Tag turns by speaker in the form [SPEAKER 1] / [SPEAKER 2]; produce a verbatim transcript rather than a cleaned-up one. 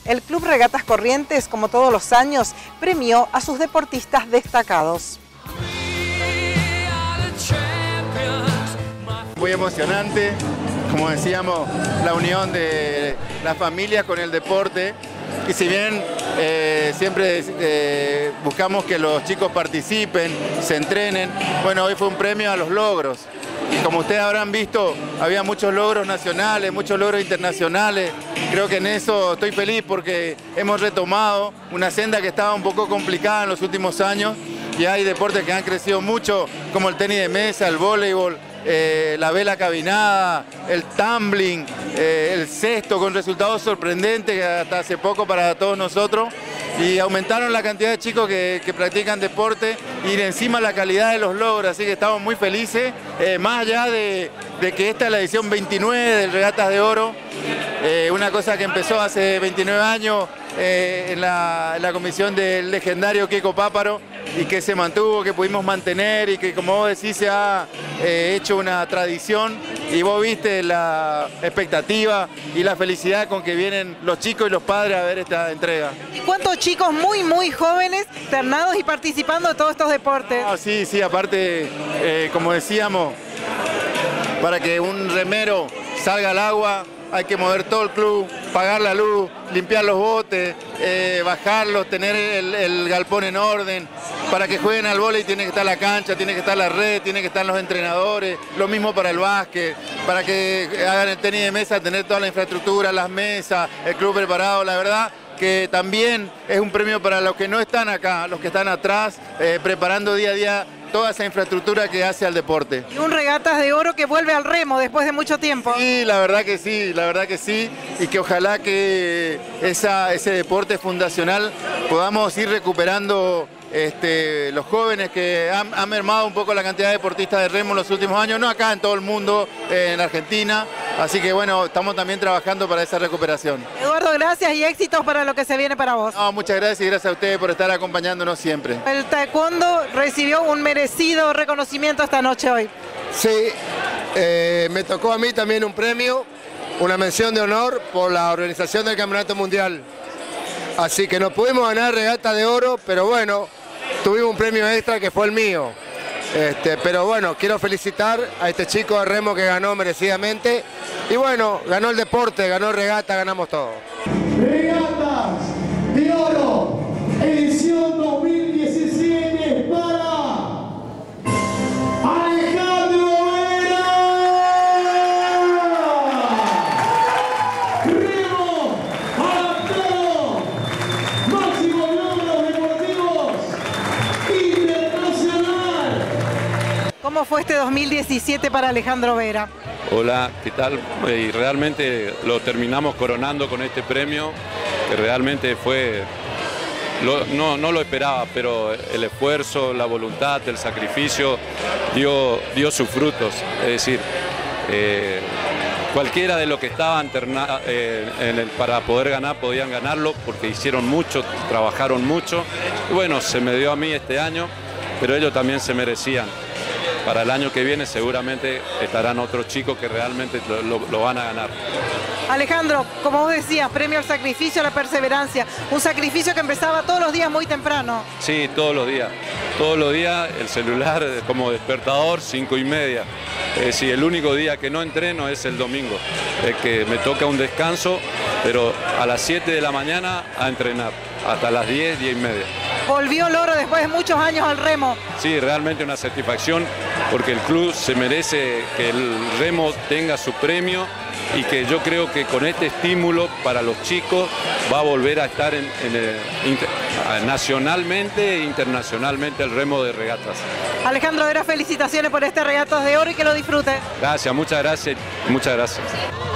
[SPEAKER 1] el Club Regatas Corrientes, como todos los años, premió a sus deportistas destacados.
[SPEAKER 2] Muy emocionante, como decíamos, la unión de la familia con el deporte. Y si bien eh, siempre eh, buscamos que los chicos participen, se entrenen, bueno, hoy fue un premio a los logros. Y como ustedes habrán visto, había muchos logros nacionales, muchos logros internacionales. Creo que en eso estoy feliz porque hemos retomado una senda que estaba un poco complicada en los últimos años y hay deportes que han crecido mucho, como el tenis de mesa, el voleibol, eh, la vela cabinada, el tumbling, eh, el cesto, con resultados sorprendentes hasta hace poco para todos nosotros. Y aumentaron la cantidad de chicos que, que practican deporte y encima la calidad de los logros, así que estamos muy felices, eh, más allá de, de que esta es la edición veintinueve del Regatas de Oro, eh, una cosa que empezó hace veintinueve años eh, en, la, en la comisión del legendario Kiko Páparo y que se mantuvo, que pudimos mantener y que, como vos decís, se ha eh, hecho una tradición y vos viste la expectativa y la felicidad con que vienen los chicos y los padres a ver esta entrega.
[SPEAKER 1] ¿Y cuántos chicos muy, muy jóvenes, internados y participando de todos estos deportes?
[SPEAKER 2] Ah, sí, sí, aparte, eh, como decíamos, para que un remero salga al agua, hay que mover todo el club, pagar la luz, limpiar los botes, eh, bajarlos, tener el, el galpón en orden. Para que jueguen al vóley tiene que estar la cancha, tiene que estar la red, tiene que estar los entrenadores, lo mismo para el básquet, para que hagan el tenis de mesa, tener toda la infraestructura, las mesas, el club preparado, la verdad que también es un premio para los que no están acá, los que están atrás, eh, preparando día a día toda esa infraestructura que hace al deporte.
[SPEAKER 1] Y un Regatas de Oro que vuelve al remo después de mucho tiempo.
[SPEAKER 2] Sí, la verdad que sí, la verdad que sí, y que ojalá que esa, ese deporte fundacional podamos ir recuperando este, los jóvenes que han, han mermado un poco la cantidad de deportistas de remo en los últimos años, no acá, en todo el mundo, eh, en Argentina, así que bueno, estamos también trabajando para esa recuperación.
[SPEAKER 1] Eduardo, gracias y éxitos para lo que se viene para vos.
[SPEAKER 2] No, muchas gracias y gracias a ustedes por estar acompañándonos siempre.
[SPEAKER 1] El taekwondo recibió un merecido reconocimiento esta noche hoy.
[SPEAKER 3] Sí, eh, me tocó a mí también un premio, una mención de honor por la organización del Campeonato Mundial. Así que no pudimos ganar Regata de Oro, pero bueno, tuvimos un premio extra que fue el mío. Este, pero bueno, quiero felicitar a este chico de remo que ganó merecidamente. Y bueno, ganó el deporte, ganó regata, ganamos todo.
[SPEAKER 4] Regatas de Oro, edición dos mil diecisiete para Alejandro Vera. Remo, adaptado, máximo logros deportivos internacional.
[SPEAKER 1] ¿Cómo fue este dos mil diecisiete para Alejandro Vera?
[SPEAKER 5] Hola, ¿qué tal? Y realmente lo terminamos coronando con este premio, que realmente fue, lo, no, no lo esperaba, pero el esfuerzo, la voluntad, el sacrificio dio, dio sus frutos. Es decir, eh, cualquiera de los que estaban eh, en el, para poder ganar podían ganarlo porque hicieron mucho, trabajaron mucho. Y bueno, se me dio a mí este año, pero ellos también se merecían. Para el año que viene seguramente estarán otros chicos que realmente lo, lo, lo van a ganar.
[SPEAKER 1] Alejandro, como vos decías, premio al sacrificio, a la perseverancia, un sacrificio que empezaba todos los días muy temprano.
[SPEAKER 5] Sí, todos los días. Todos los días el celular como despertador, cinco y media. Es decir, el único día que no entreno es el domingo, es que me toca un descanso, pero a las siete de la mañana a entrenar, hasta las diez, diez y media.
[SPEAKER 1] Volvió Loro después de muchos años al remo.
[SPEAKER 5] Sí, realmente una satisfacción porque el club se merece que el remo tenga su premio y que yo creo que con este estímulo para los chicos va a volver a estar en, en el, inter, nacionalmente e internacionalmente el remo de regatas.
[SPEAKER 1] Alejandro Vera, felicitaciones por este Regatas de Oro y que lo disfrute.
[SPEAKER 5] Gracias, muchas gracias, muchas gracias.